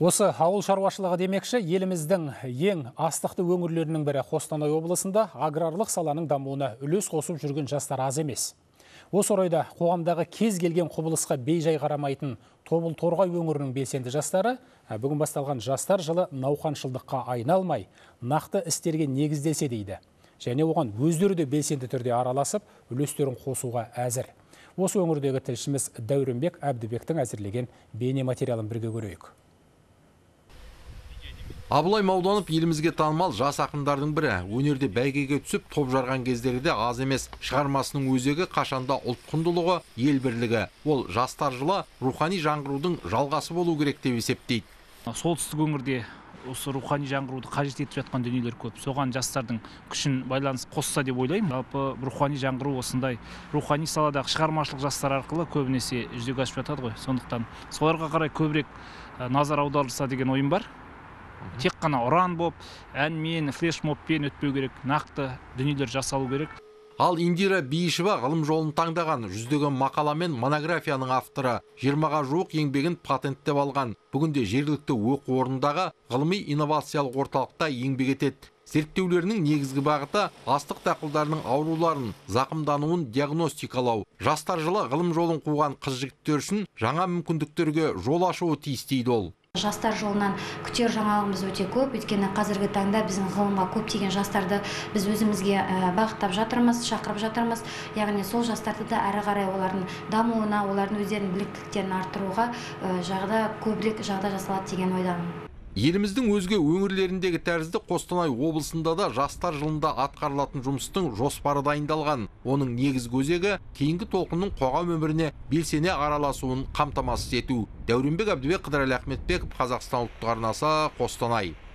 Осы ауыл шаруашылығы демекші, еліміздің ең астықты өңірлерінің бірі Қостанай облысында аграрлық саланың дамуына үлес қосып жүрген жастар аз емес. Осы орайда қоғамдағы кез келген құбылысқа бейжай қарамайтын Тобыл Торғай өңірінің белсенді жастары бүгін басталған жастар жылы науқаншылдыққа айналмай, нақты істерге негізделсе дейді. Және оған өздері де белсенді түрде араласып, үлестерін қосуға әзір. Осы өңірдегі тілшіміз Дәуренбек Әбдібектің әзірлеген бейне материалын бірге көрейік. Абылай Мауданов елімізге танымал жас ақындардың бірі. Өнерде бәйгеге түсіп, топ жарған кездерде аз емес. Шығармасының өзегі қашанда ұлт құндылығы, ел бірлігі. Ол жастар жылы рухани жаңғырудың жалғасы болу керек деп есептейді. Солтүстік өңірде осы рухани жаңғыруды қажет етіп жатқан дүниелер көп. Соған жастардың күшін байланыс қосса деп ойлаймын. Жалпы рухани жаңғыру осындай рухани саладағы шығармашылық жастар арқылы көбінесе жүзеге асып жатады ғой. Сондықтан соларға қарай көбірек назар аударылса деген ойым бар. Тек қана ұран боп, әнмен, флешмобпен өтпеу керек, нақты дүниелер жасалу керек. Ал Индира Бейішева ғылым жолын таңдаған, жүздеген мақала мен монографияның авторы, 20-ға жуық еңбегін патенттеп алған. Бүгінде жергілікті оқу орнындағы ғылыми инновациялық орталықта еңбек етеді. Зерттеулерінің негізгі бағыты астық дақылдарының ауруларын, зақымдануын диагностикалау. Жастар жылы ғылым жолын қуған қыз-жігіттер үшін жаңа мүмкіндіктерге жол ашуы тиіс дейді ол. Жастар жолынан күтер жаңалығымыз өте көп, өйткені қазіргі таңда біздің ғылымға көптеген жастарды біз өзімізге бағыттап жатырмыз, шақырып жатырмыз. Яғни сол жастарды да әрі қарай олардың дамуына, олардың өздерінің біліктіліктерін арттыруға көбірек жағдай жасалады деген ойдамын. Еліміздің өзге өңірлеріндегі тәрізді Қостанай облысында да жастар жылында атқарылатын жұмыстың жоспары дайындалған. Оның негізгі өзегі кейінгі толқынның қоғам өміріне белсене араласуын қамтамасыз ету. Дәуренбек Әбдібек, Қыдырәлі Ахметбеков, Қазақстан ұлттық арнасы, Қостанай.